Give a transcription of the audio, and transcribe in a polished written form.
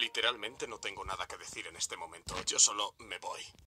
Literalmente no tengo nada que decir en este momento. Yo solo me voy.